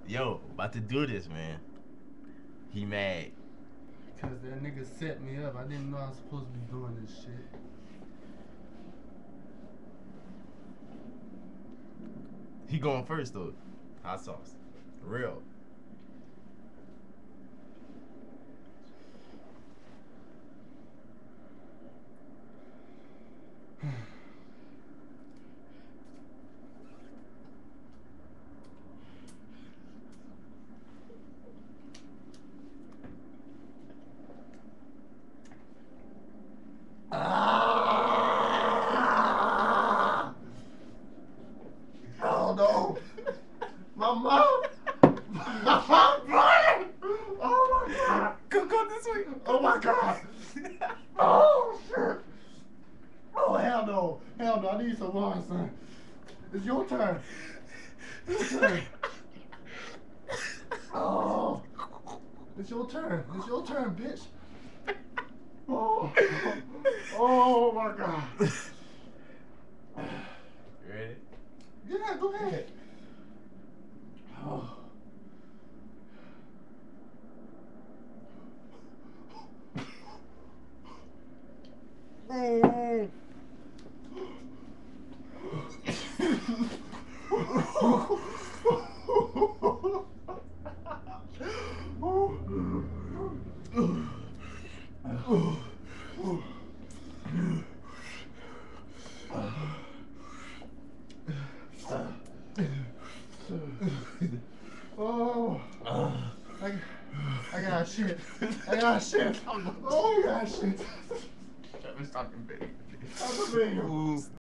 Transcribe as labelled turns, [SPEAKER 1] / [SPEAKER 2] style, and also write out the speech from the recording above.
[SPEAKER 1] Yo, about to do this, man. He mad.
[SPEAKER 2] Because that nigga set me up. I didn't know I was supposed to be doing this shit.
[SPEAKER 1] He going first, though. Hot sauce. Real.
[SPEAKER 2] Oh no! My mouth! I'm burning! Oh my god!
[SPEAKER 1] Go this way.
[SPEAKER 2] Oh my god! Oh shit! Oh hell no! Hell no! I need some wine, son. It's your turn. It's your turn. Oh! It's your turn. It's your turn, bitch. Oh! Oh my god!
[SPEAKER 1] You ready?
[SPEAKER 2] Yeah, go ahead. Oh. Oh, I got shit. I got shit. Oh, I got shit.
[SPEAKER 1] Stop talking, baby.
[SPEAKER 2] I'm a video.